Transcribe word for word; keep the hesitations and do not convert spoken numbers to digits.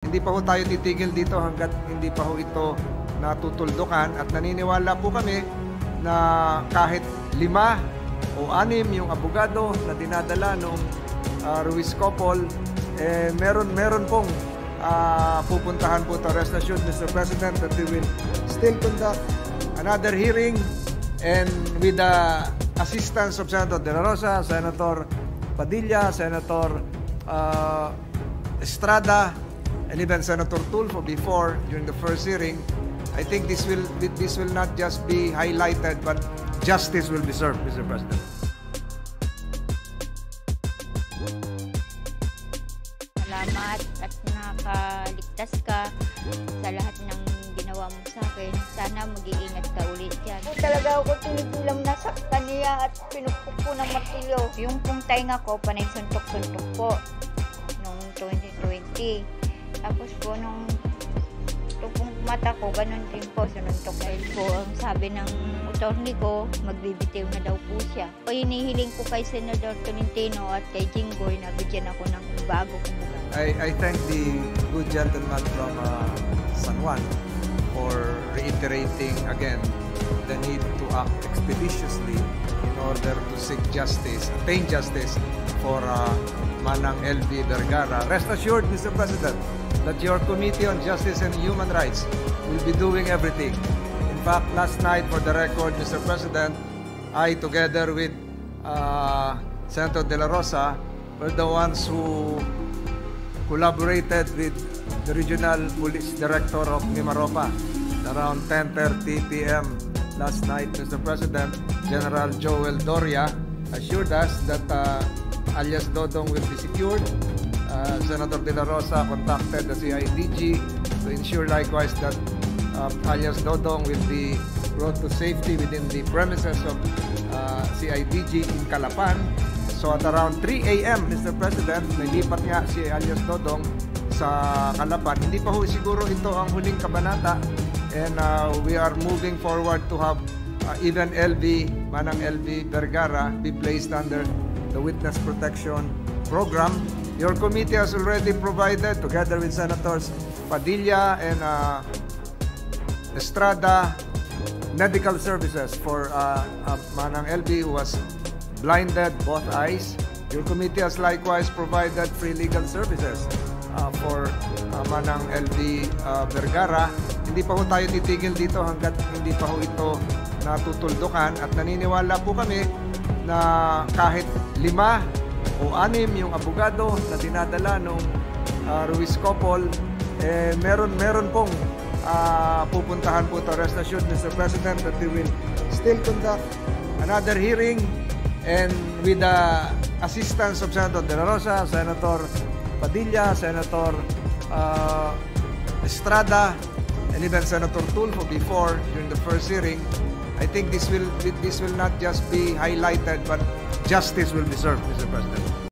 hindi pa ho tayo titigil dito hanggat hindi pa ho ito natutuldukan at naniniwala po kami na kahit lima o anim yung abogado na dinadala ng uh, Ruiz Couple, eh, meron, meron pong uh, pupuntahan po ito. Rest assured, Mister President, that we will still conduct another hearing and with the assistance of Senator De La Rosa, Senator Padilla, Senator uh, Estrada, and even Senator Tulfo before during the first hearing. I think this will this will not just be highlighted, but justice will be served, Mister President. Salamat at nakaligtas ka sa lahat ng ginawa mo sa akin. Sana mag-iingat ka ulit dyan. Talaga ako tinigilang nasa kaniya at pinupok po ng martilyo. Yung pong tainga ko, panay suntok-suntok po noong twenty twenty. Tapos po nung itong mata ko, ganun din po, sununtok dahil po ang sabi ng attorney ko, magbibitiw na daw po siya. O hinihiling ko kay Senador Tolentino at kay Jinggoy na bigyan ako ng bago kong lugar. I, I thank the good gentleman from uh, San Juan for reiterating again the need to act expeditiously in order to seek justice, attain justice for uh, Manang L V Vergara. Rest assured, Mister President, that your Committee on Justice and Human Rights will be doing everything. In fact, last night, for the record, Mister President, I, together with uh, Senator De La Rosa, were the ones who collaborated with the Regional Police Director of Mimaropa around ten thirty p m last night. Mister President, General Joel Doria assured us that uh, alias Dodong will be secured. Uh, Senator De La Rosa contacted the C I D G to ensure likewise that uh, alias Dodong will be brought to safety within the premises of uh, C I D G in Calapan. So at around three a m, Mister President, nalipat nga si alias Dodong sa Calapan. Hindi pa ho siguro ito ang huling kabanata, and uh, we are moving forward to have uh, even L V, Manang L V Vergara, be placed under the Witness Protection Program. Your committee has already provided, together with Senators Padilla and uh, Estrada, medical services for uh, uh, Manang L V, who was blinded both eyes. Your committee has likewise provided free legal services uh, for uh, Manang L V uh, Vergara. Hindi pa ho tayo titigil dito hanggat hindi pa ho ito natutuldukan at naniniwala po kami na kahit lima o anim yung abogado na dinadala ng uh, Ruiz Couple, eh, meron, meron pong uh, pupuntahan po ito. Rest assured, Mister President, that we will still conduct another hearing and with the assistance of Senator De La Rosa, Senator Padilla, Senator uh, Estrada, and even Senator Tulfo before during the first hearing. I think this will this will not just be highlighted, but justice will be served, Mister President.